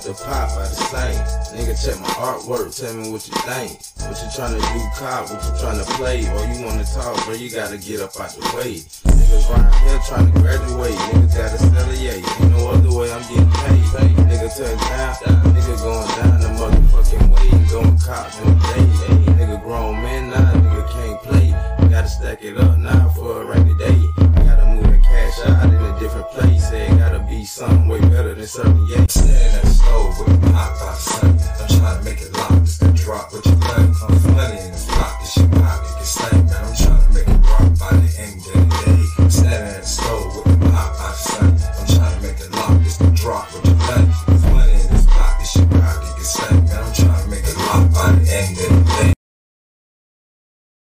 the pop by the same. Nigga, check my artwork, tell me what you think. What you tryna do, cop? What you tryna play? Or you wanna talk, bro? You gotta get up out the way. Niggas round here tryna graduate. Niggas gotta settle, yeah. Ain't no other way, I'm getting paid. Nigga touch down, nigga going down the motherfucking way. Going cop, doing day. Nigga grown man, nah, nigga can't play. Gotta stack it up now for a rainy day. Gotta move the cash out in a different place. It gotta be something way better than serving yanks. Standing at the stove with a pot by the sun. I'm trying to make it lock, just that drop what you think.